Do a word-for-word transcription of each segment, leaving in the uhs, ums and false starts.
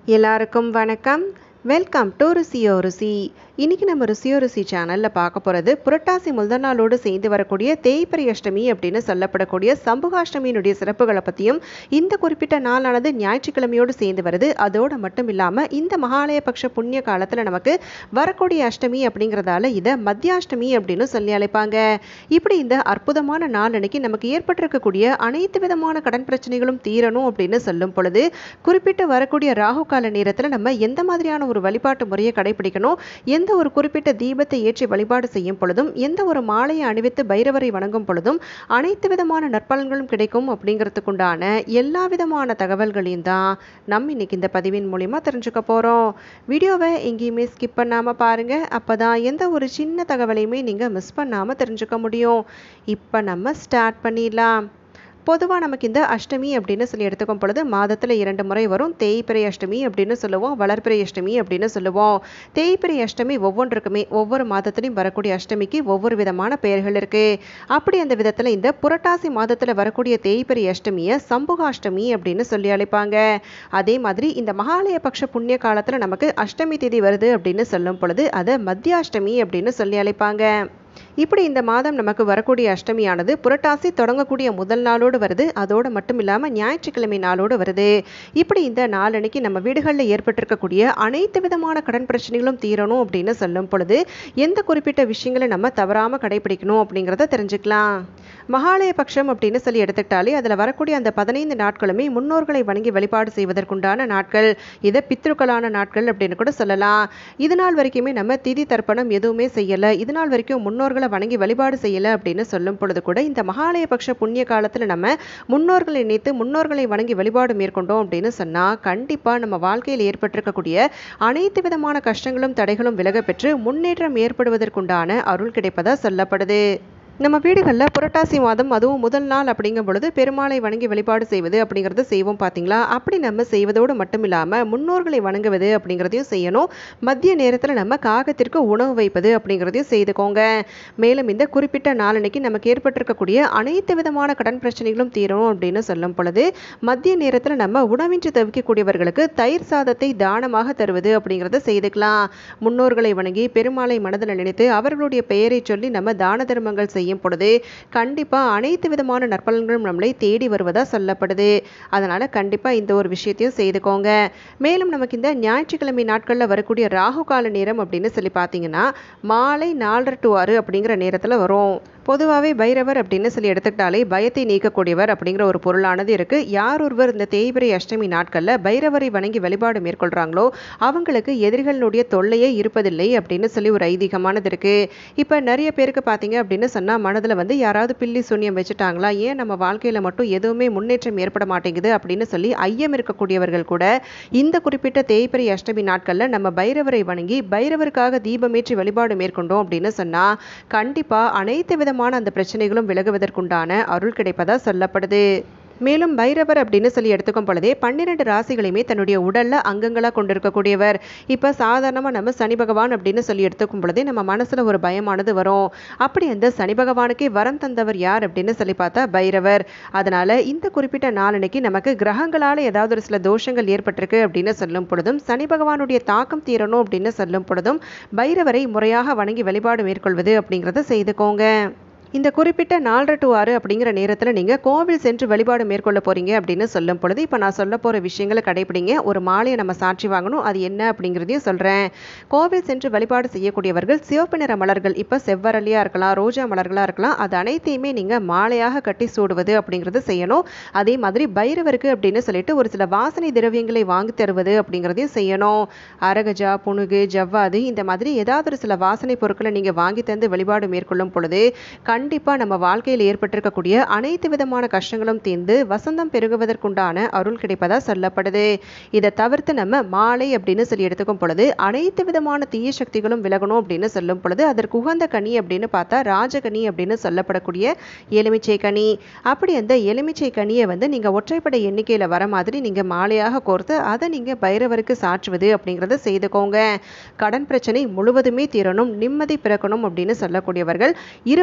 எல்லாருக்கும் வணக்கம். Welcome to ருசியோ ருசி. இன்றைக்கி நம்ம ருசியோ ருசி சேனலில் பார்க்க போகிறது புரட்டாசி முதல் நாளோடு சேர்ந்து வரக்கூடிய தேய்பிறை அஷ்டமி அப்படின்னு சொல்லப்படக்கூடிய சம்புகாஷ்டமியினுடைய சிறப்புகளை பற்றியும், இந்த குறிப்பிட்ட நாளானது ஞாயிற்றுக்கிழமையோடு சேர்ந்து வருது. அதோடு மட்டும் இல்லாமல் இந்த மகாலய பக்ஷ புண்ணிய காலத்தில் நமக்கு வரக்கூடிய அஷ்டமி அப்படிங்கிறதால இதை மத்தியாஷ்டமி அப்படின்னு சொல்லி அழைப்பாங்க. இப்படி இந்த அற்புதமான நாள் அன்னைக்கு நமக்கு ஏற்பட்டிருக்கக்கூடிய அனைத்து விதமான கடன் பிரச்சனைகளும் தீரணும் அப்படின்னு சொல்லும் பொழுது, குறிப்பிட்டு வரக்கூடிய ராகு கால நேரத்தில் நம்ம எந்த மாதிரியான ஒரு வழிபாட்டு முறையை கடைபிடிக்கணும், எந்த ஒரு குறிப்பிட்ட தீபத்தை ஏற்றி வழிபாடு செய்யும் பொழுதும், எந்த ஒரு மாலையை அணிவித்து பைரவரை வணங்கும் பொழுதும் அனைத்து விதமான நற்பலன்களும் கிடைக்கும் அப்படிங்கிறதுக்குண்டான எல்லா விதமான தகவல்களையும் தான் நம்ம இன்னைக்கு இந்த பதிவின் மூலிமா தெரிஞ்சுக்க போகிறோம். வீடியோவை எங்கேயுமே ஸ்கிப் பண்ணாமல் பாருங்கள். அப்போ தான் எந்த ஒரு சின்ன தகவலையுமே நீங்கள் மிஸ் பண்ணாமல் தெரிஞ்சுக்க முடியும். இப்போ நம்ம ஸ்டார்ட் பண்ணிடலாம். பொதுவாக நமக்கு இந்த அஷ்டமி அப்படின்னு சொல்லி எடுத்துக்கும் பொழுது மாதத்தில் இரண்டு முறை வரும். தேய்பிறை அஷ்டமி அப்படின்னு சொல்லுவோம், வளர்பிறை அஷ்டமி அப்படின்னு சொல்லுவோம். தேய்பிறை அஷ்டமி ஒவ்வொன்றுக்குமே ஒவ்வொரு மாதத்துலையும் வரக்கூடிய அஷ்டமிக்கு ஒவ்வொரு விதமான பெயர்கள் இருக்குது. அப்படி அந்த விதத்தில் இந்த புரட்டாசி மாதத்தில் வரக்கூடிய தேய்பிறை அஷ்டமியை சம்புகாஷ்டமி அப்படின்னு சொல்லி அழைப்பாங்க. அதே மாதிரி இந்த மகாலய பக்ஷ புண்ணிய காலத்தில் நமக்கு அஷ்டமி தேதி வருது அப்படின்னு சொல்லும் பொழுது அதை மத்தியாஷ்டமி அப்படின்னு சொல்லி அழைப்பாங்க. இப்படி இந்த மாதம் நமக்கு வரக்கூடிய அஷ்டமியானது புரட்டாசி தொடங்கக்கூடிய முதல் நாளோடு வருது. அதோடு மட்டும் இல்லாமல் ஞாயிற்றுக்கிழமை நாளோடு வருது. இப்படி இந்த நாளன்னைக்கு நம்ம வீடுகளில் ஏற்பட்டிருக்கக்கூடிய அனைத்து விதமான கடன் பிரச்சனைகளும் தீரணும் அப்படின்னு சொல்லும் பொழுது எந்த குறிப்பிட்ட விஷயங்களை நம்ம தவறாமல் கடைபிடிக்கணும் அப்படிங்கிறத தெரிஞ்சுக்கலாம். மகாலய பட்சம் அப்படின்னு சொல்லி எடுத்துக்கிட்டாலே அதில் வரக்கூடிய அந்த பதினைந்து நாட்களுமே முன்னோர்களை வணங்கி வழிபாடு செய்வதற்குண்டான நாட்கள். இதை பித்ருக்களான நாட்கள் அப்படின்னு கூட சொல்லலாம். இது நாள் வரைக்குமே நம்ம திதி தர்ப்பணம் எதுவுமே செய்யலை, இது நாள் வரைக்கும் முன்னோர்களை வணங்கி வழிபாடு செய்யலை அப்படின்னு சொல்லும் பொழுது கூட இந்த மகாலய பட்ச புண்ணிய காலத்தில் நம்ம முன்னோர்களை நினைத்து முன்னோர்களை வணங்கி வழிபாடு மேற்கொண்டோம் அப்படின்னு சொன்னால் கண்டிப்பாக நம்ம வாழ்க்கையில் ஏற்பட்டிருக்கக்கூடிய அனைத்து விதமான கஷ்டங்களும் தடைகளும் விலக பெற்று முன்னேற்றம் ஏற்படுவதற்குண்டான அருள் கிடைப்பதா சொல்லப்படுது. நம்ம வீடுகளில் புரட்டாசி மாதம் அதுவும் முதல் நாள் அப்படிங்கும் பொழுது பெருமாளை வணங்கி வழிபாடு செய்வது அப்படிங்கிறத செய்வோம் பார்த்தீங்களா. அப்படி நம்ம செய்வதோடு மட்டும் இல்லாமல் முன்னோர்களை வணங்குவது அப்படிங்கிறதையும் செய்யணும். மதிய நேரத்தில் நம்ம காகத்திற்கு உணவு வைப்பது அப்படிங்கிறதையும் செய்துக்கோங்க. மேலும் இந்த குறிப்பிட்ட நாளன்னைக்கு நமக்கு ஏற்பட்டிருக்கக்கூடிய அனைத்து விதமான கடன் பிரச்சனைகளும் தீரணும் அப்படின்னு சொல்லும் பொழுது மதிய நேரத்தில் நம்ம உணவின்றி தவிக்கக்கூடியவர்களுக்கு தயிர் சாதத்தை தானமாக தருவது அப்படிங்கிறத செய்துக்கலாம். முன்னோர்களை வணங்கி பெருமாளை மனதில் நினைத்து அவர்களுடைய பெயரை சொல்லி நம்ம தான தர்மங்கள் செய்யும் பொழுது கண்டிப்பா அனைத்து விதமான நற்பலன்களும் நம்மளை தேடி வருவதா சொல்லப்படுது. அதனால கண்டிப்பா இந்த ஒரு விஷயத்தையும் செய்துக்கோங்க. மேலும் நமக்கு இந்த ஞாயிற்றுக்கிழமை நாட்களில் வரக்கூடிய ராகு கால நேரம் அப்படின்னு சொல்லி பார்த்தீங்கன்னா மாலை நாலரை டு ஆறு அப்படிங்கிற நேரத்தில் வரும். பொதுவாகவே பைரவர் அப்படின்னு சொல்லி எடுத்துக்கிட்டாலே பயத்தை நீக்கக்கூடியவர் அப்படிங்கிற ஒரு பொருளானது இருக்குது. யார் ஒருவர் இந்த தேய்பிறை அஷ்டமி நாட்களில் பைரவரை வணங்கி வழிபாடு மேற்கொள்கிறாங்களோ அவங்களுக்கு எதிரிகளுடைய தொல்லையே இருப்பதில்லை அப்படின்னு சொல்லி ஒரு ஐதீகமானது இருக்குது. இப்போ நிறைய பேருக்கு பார்த்தீங்க அப்படின்னு சொன்னால் மனதில் வந்து யாராவது பில்லி சூன்யம் வச்சுட்டாங்களா, ஏன் நம்ம வாழ்க்கையில் மட்டும் எதுவுமே முன்னேற்றம் ஏற்பட மாட்டேங்குது அப்படின்னு சொல்லி ஐயம் இருக்கக்கூடியவர்கள் கூட இந்த குறிப்பிட்ட தேய்பிறை அஷ்டமி நாட்களில் நம்ம பைரவரை வணங்கி பைரவருக்காக தீபமேற்றி வழிபாடு மேற்கொண்டோம் அப்படின்னு சொன்னால் கண்டிப்பாக அனைத்து வித அந்த பிரச்சனைகளும் விலகுவதற்குண்டான அருள் கிடைப்பதா சொல்லப்படுது. மேலும் பைரவர் அப்படின்னு சொல்லி எடுத்துக்கும் பொழுதே பன்னிரெண்டு ராசிகளையுமே தன்னுடைய உடல்ல அங்கங்களாக கொண்டிருக்கக்கூடியவர். இப்போ சாதாரணமாக நம்ம சனி பகவான் அப்படின்னு சொல்லி எடுத்துக்கும் பொழுதே நம்ம மனசுல ஒரு பயமானது வரும். அப்படி அந்த சனி பகவானுக்கே வரம் தந்தவர் யார் அப்படின்னு சொல்லி பார்த்தா பைரவர். அதனால இந்த குறிப்பிட்ட நாளன்னைக்கு நமக்கு கிரகங்களால் ஏதாவது ஒரு சில தோஷங்கள் ஏற்பட்டிருக்கு அப்படின்னு சொல்லும் பொழுதும் சனி பகவானுடைய தாக்கம் தீரணும் அப்படின்னு சொல்லும் பொழுதும் பைரவரை முறையாக வணங்கி வழிபாடு மேற்கொள்வது அப்படிங்கிறத செய்துக்கோங்க. இந்த குறிப்பிட்ட நாலரை டு ஆறு அப்படிங்கிற நேரத்தில் நீங்கள் கோவில் சென்று வழிபாடு மேற்கொள்ள போகிறீங்க அப்படின்னு சொல்லும் பொழுது இப்போ நான் சொல்ல போகிற விஷயங்களை கடைபிடிங்க. ஒரு மாலையை நம்ம சாட்சி வாங்கணும், அது என்ன அப்படிங்கிறதையும் சொல்கிறேன். கோவில் சென்று வழிபாடு செய்யக்கூடியவர்கள் சிவப்பு நிற மலர்கள், இப்போ செவ்வரளியாக இருக்கலாம், ரோஜா மலர்களாக இருக்கலாம், அது அனைத்தையுமே நீங்கள் மாலையாக கட்டி சூடுவது அப்படிங்கிறது செய்யணும். அதே மாதிரி பைரவருக்கு அப்படின்னு சொல்லிட்டு ஒரு சில வாசனை திரவியங்களை வாங்கி தருவது அப்படிங்கிறதையும் செய்யணும். அரகஜா, புனுகு, ஜவ்வாது இந்த மாதிரி ஏதாவது ஒரு சில வாசனை பொருட்களை நீங்கள் வாங்கி தந்து வழிபாடு மேற்கொள்ளும் பொழுது கண்டிப்பாக நம்ம வாழ்க்கையில் ஏற்பட்டிருக்கக்கூடிய அனைத்து விதமான கஷ்டங்களும் தீர்ந்து வசந்தம் பெருகுவதற்குண்டான அருள் கிடைப்பதா சொல்லப்படுது. இதை தவிர்த்து நம்ம மாலை அப்படின்னு சொல்லி எடுத்துக்கும் பொழுது அனைத்து விதமான தீய சக்திகளும் விலகணும் அப்படின்னு சொல்லும் பொழுது அதற்கு உகந்த கனி அப்படின்னு பார்த்தா ராஜகனி அப்படின்னு சொல்லப்படக்கூடிய எலுமிச்சை கனி. அப்படி அந்த எலுமிச்சை கனியை வந்து நீங்கள் ஒற்றைப்படை எண்ணிக்கையில் வர மாதிரி நீங்கள் மாலையாக கோர்த்து அதை நீங்கள் பைரவருக்கு சாற்றுவது அப்படிங்கிறத செய்துக்கோங்க. கடன் பிரச்சனை முழுவதுமே தீரணும், நிம்மதி பிறக்கணும் அப்படின்னு சொல்லக்கூடியவர்கள் இருபத்தி ஏழு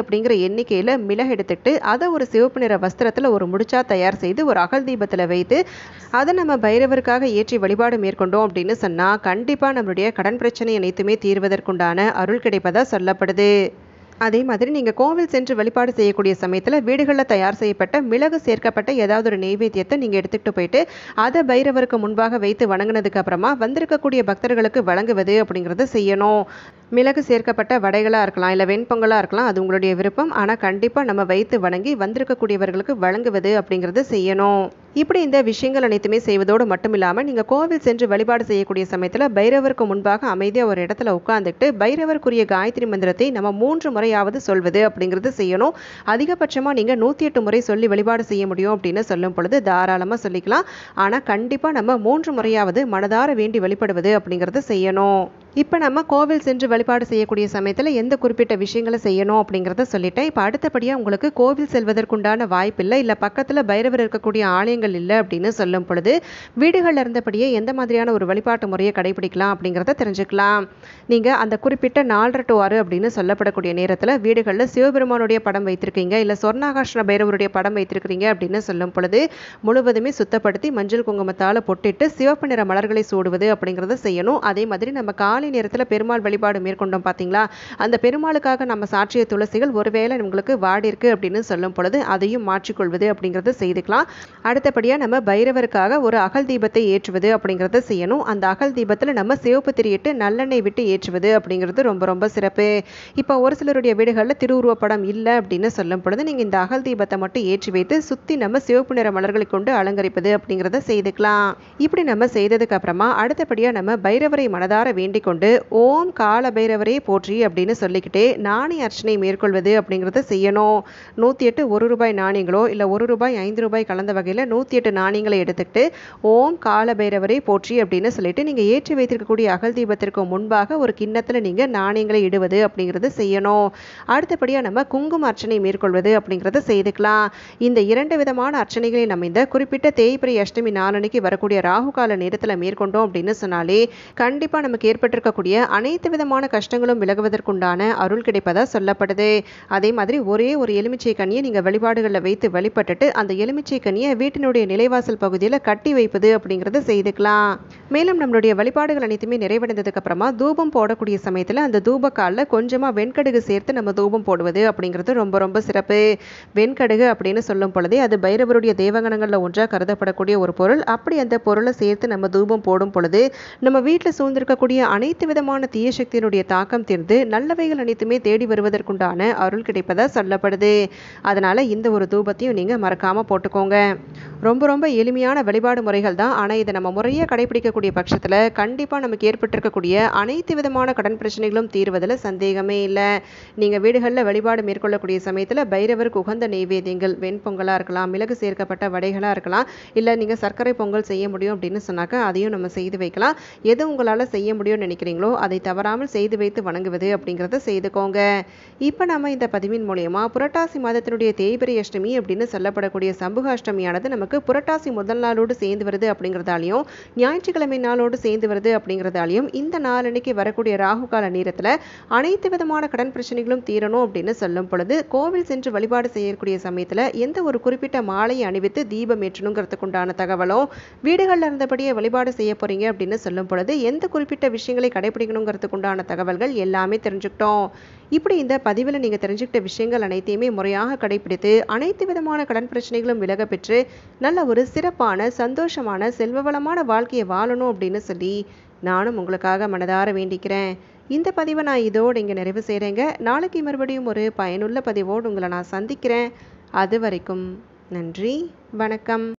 அப்படிங்கிற எண்ணிக்கையில் மிளகு எடுத்துக்கிட்டு அதை ஒரு சிவப்பு நிற வஸ்திரத்தில் ஒரு முடிச்சா தயார் செய்து ஒரு அகல் தீபத்தில் வைத்து அதை நம்ம பைரவருக்காக ஏற்றி வழிபாடு மேற்கொண்டோம் அப்படின்னு சொன்னால் கண்டிப்பாக நம்மளுடைய கடன் பிரச்சனை அனைத்துமே தீர்வதற்குண்டான அருள் கிடைப்பதாக சொல்லப்படுது. அதே மாதிரி நீங்கள் கோவில் சென்று வழிபாடு செய்யக்கூடிய சமயத்தில் வீடுகளில் தயார் செய்யப்பட்ட மிளகு சேர்க்கப்பட்ட ஏதாவது ஒரு நெய்வேத்தியத்தை நீங்கள் எடுத்துகிட்டு போயிட்டு அதை பைரவருக்கு முன்பாக வைத்து வணங்கினதுக்கு அப்புறமா வந்திருக்கக்கூடிய பக்தர்களுக்கு வழங்குவது அப்படிங்கிறத செய்யணும். மிளகு சேர்க்கப்பட்ட வடைகளாக இருக்கலாம், இல்லை வெண்பொங்கலாக இருக்கலாம், அது உங்களுடைய விருப்பம். ஆனால் கண்டிப்பாக நம்ம வைத்து வணங்கி வந்திருக்கக்கூடியவர்களுக்கு வழங்குவது அப்படிங்கிறத செய்யணும். இப்படி இந்த விஷயங்கள் அனைத்துமே செய்வதோடு மட்டும் இல்லாமல் நீங்கள் கோவில் சென்று வழிபாடு செய்யக்கூடிய சமயத்தில் பைரவருக்கு முன்பாக அமைதியாக ஒரு இடத்துல உட்காந்துக்கிட்டு பைரவருக்குரிய காயத்ரி மந்திரத்தை நம்ம மூன்று முறையாவது சொல்வது அப்படிங்கிறது செய்யணும். அதிகபட்சமாக நீங்கள் நூற்றி எட்டு முறை சொல்லி வழிபாடு செய்ய முடியும் அப்படின்னு சொல்லும் பொழுது தாராளமாக சொல்லிக்கலாம். ஆனால் கண்டிப்பாக நம்ம மூன்று முறையாவது மனதார வேண்டி வழிபடுவது அப்படிங்கிறது செய்யணும். இப்போ நம்ம கோவில் சென்று வழிபாடு செய்யக்கூடிய சமயத்தில் எந்த குறிப்பிட்ட விஷயங்களை செய்யணும் அப்படிங்கிறத சொல்லிட்டேன். இப்போ அடுத்தபடியாக உங்களுக்கு கோவில் செல்வதற்குண்டான வாய்ப்பு இல்லை, இல்லை பக்கத்தில் பைரவர் இருக்கக்கூடிய ஆலயங்கள் இல்லை அப்படின்னு சொல்லும் பொழுது வீடுகளில் இருந்தபடியே எந்த மாதிரியான ஒரு வழிபாட்டு முறையை கடைபிடிக்கலாம் அப்படிங்கிறத தெரிஞ்சுக்கலாம். நீங்கள் அந்த குறிப்பிட்ட நாலரை டு ஆறு அப்படின்னு சொல்லப்படக்கூடிய நேரத்தில் வீடுகளில் சிவபெருமானுடைய படம் வைத்திருக்கீங்க, இல்லை சொர்ணாகாஷ்ண பைரவருடைய படம் வைத்திருக்கிறீங்க அப்படின்னு சொல்லும் பொழுது முழுவதுமே சுத்தப்படுத்தி மஞ்சள் குங்குமத்தால் பொட்டிட்டு சிவப்பு நிற மலர்களை சூடுவது அப்படிங்கிறத செய்யணும். அதே மாதிரி நம்ம காலை நேரத்தில் பெருமாள் வழிபாடு மேற்கொண்டோம் பார்த்தீங்களா, அந்த பெருமாளுக்காக நம்ம சாற்றிய துளசிகள் ஒருவேளை உங்களுக்கு வாடி இருக்கு அப்படின்னு சொல்லும் பொழுது அதையும் மாற்றிக்கொள்வது அப்படிங்கிறத செய்துக்கலாம். அடுத்தபடியாக நம்ம பைரவருக்காக ஒரு அகல் தீபத்தை ஏற்றுவது அப்படிங்கிறத செய்யணும். அந்த அகல் தீபத்தில் நம்ம சிவப்பு திரியிட்டு நல்லெண்ணெய் விட்டு ஏற்றுவது அப்படிங்கிறது ரொம்ப ரொம்ப சிறப்பு. இப்போ ஒரு சிலருடைய வீடுகளில் திருவுருவப்படம் இல்லை அப்படின்னு சொல்லும் பொழுது நீங்கள் இந்த அகல் தீபத்தை மட்டும் ஏற்றி வைத்து சுற்றி நம்ம சிவப்பு நிற மலர்களை கொண்டு அலங்கரிப்பது அப்படிங்கிறத செய்துக்கலாம். இப்படி நம்ம செய்ததுக்கு அப்புறமா அடுத்தபடியாக நம்ம பைரவரை மனதார வேண்டிக் கொண்டு ஓம் கால பைரவரே போற்றி அப்படின்னு சொல்லிக்கிட்டே நாணய அர்ச்சனை மேற்கொள்வது அப்படிங்கிறத செய்யணும். நூற்றி எட்டு ஒரு ரூபாய் நாணயங்களோ இல்லை ஒரு ரூபாய் ஐந்து ரூபாய் கலந்த வகையில் நூற்றி எட்டு நாணயங்களை எடுத்துக்கிட்டு ஓம் கால பைரவரே போற்றி அப்படின்னு சொல்லிட்டு நீங்கள் ஏற்றி வைத்திருக்கக்கூடிய அகல் தீபத்திற்கு முன்பாக ஒரு கிண்ணத்தில் நீங்கள் நாணயங்களை இடுவது அப்படிங்கிறது செய்யணும். அடுத்தபடியாக நம்ம குங்கும அர்ச்சனை மேற்கொள்வது அப்படிங்கிறத செய்துக்கலாம். இந்த இரண்டு விதமான அர்ச்சனைகளை நம்ம இந்த குறிப்பிட்ட தேய்பிரை அஷ்டமி நாளன்னைக்கு வரக்கூடிய ராகு கால நேரத்தில் மேற்கொண்டோம் அப்படின்னு சொன்னாலே கண்டிப்பாக நமக்கு ஏற்பட்டிருக்கக்கூடிய அனைத்து விதமான கஷ்டங்களும் விலகுவதற்குண்டான அருள் கிடைப்பதா சொல்லப்படுது. அதே மாதிரி ஒரே ஒரு எலுமிச்சை கனியை நீங்கள் வழிபாடுகளில் வைத்து வழிபட்டுட்டு அந்த எலுமிச்சை கனியை வீட்டினுடைய நிலைவாசல் பகுதியில் கட்டி வைப்பது அப்படிங்கிறத செய்துக்கலாம். மேலும் நம்மளுடைய வழிபாடுகள் அனைத்துமே நிறைவடைந்ததுக்கு அப்புறமா தூபம் போடக்கூடிய சமயத்தில் அந்த தூப காலில் கொஞ்சமாக வெண்கடுகு சேர்த்து நம்ம தூபம் போடுவது அப்படிங்கிறது ரொம்ப ரொம்ப சிறப்பு. வெண்கடுகு அப்படின்னு சொல்லும் பொழுதே அது பைரவருடைய தேவகணங்களில் ஒன்றாக கருதப்படக்கூடிய ஒரு பொருள். அப்படி அந்த பொருளை சேர்த்து நம்ம தூபம் போடும் பொழுது நம்ம வீட்டில் சூழ்ந்திருக்கக்கூடிய அனைத்து விதமான தீய சக்தியினுடைய தாக்கம் தீர்ந்து நல்லவைகள் அனைத்துமே தேடி வருவதற்குண்டான அருள் கிடைப்பதா சொல்லப்படுது. அதனால இந்த ஒரு தூபத்தையும் நீங்க மறக்காம போட்டுக்கோங்க. ரொம்ப ரொம்ப எளிமையான வழிபாடு முறைகள் தான். ஆனால் இதை நம்ம முறையாக கடைபிடிக்கக்கூடிய பட்சத்தில் கண்டிப்பாக நமக்கு ஏற்பட்டிருக்கக்கூடிய அனைத்து விதமான கடன் பிரச்சனைகளும் தீர்வதில் சந்தேகமே இல்லை. நீங்கள் வீடுகளில் வழிபாடு மேற்கொள்ளக்கூடிய சமயத்தில் பைரவருக்கு உகந்த நெய்வேத்தியங்கள் வெண்பொங்கலாக இருக்கலாம், மிளகு சேர்க்கப்பட்ட வடைகளாக இருக்கலாம், இல்லை நீங்கள் சர்க்கரை பொங்கல் செய்ய முடியும் அப்படின்னு சொன்னாக்கா அதையும் நம்ம செய்து வைக்கலாம். எது உங்களால் செய்ய முடியும்னு நினைக்கிறீங்களோ அதை தவறாமல் செய்து வைத்து வணங்குவது அப்படிங்கிறத செய்துக்கோங்க. இப்போ நம்ம இந்த பதிவின் மூலயமா புரட்டாசி மாதத்தினுடைய தேய்பிரை அஷ்டமி அப்படின்னு சொல்லப்படக்கூடிய சம்புகாஷ்டமியானது நமக்கு புரட்டாசி முதல் நாளோடு சேர்ந்து வருது அப்படிங்கிறதாலையும் ஞாயிற்றுக்கிழமை நாளோடு சேர்ந்து வருது அப்படிங்கிறதாலையும் இந்த நாளன்னைக்கு வரக்கூடிய ராகு கால நேரத்தில் அனைத்து விதமான கடன் பிரச்சனைகளும் தீரணும் அப்படின்னு சொல்லும் பொழுது கோவில் சென்று வழிபாடு செய்யக்கூடிய சமயத்தில் எந்த ஒரு குறிப்பிட்ட மாலையை அணிவித்து தீபம் ஏற்றணுங்கிறதுக்கு உண்டான தகவலும், வீடுகளில் இருந்தபடியே வழிபாடு செய்ய போறீங்க அப்படின்னு சொல்லும் பொழுது எந்த குறிப்பிட்ட விஷயங்களை கடைபிடிக்கணுங்கிறதுக்கு உண்டான தகவல்கள் எல்லாமே தெரிஞ்சுக்கிட்டோம். இப்படி இந்த பதிவில் நீங்கள் தெரிஞ்சுக்கிட்ட விஷயங்கள் அனைத்தையுமே முறையாக கடைபிடித்து அனைத்து விதமான கடன் பிரச்சனைகளும் விலக பெற்று நல்ல ஒரு சிறப்பான சந்தோஷமான செல்வவளமான வாழ்க்கையை வாழணும் அப்படின்னு சொல்லி நானும் உங்களுக்காக மனதார வேண்டிக்கிறேன். இந்த பதிவை நான் இதோடு இங்கே நிறைவு செய்கிறேங்க. நாளைக்கு மறுபடியும் ஒரு பயனுள்ள பதிவோடு உங்களை நான் சந்திக்கிறேன். அது வரைக்கும் நன்றி, வணக்கம்.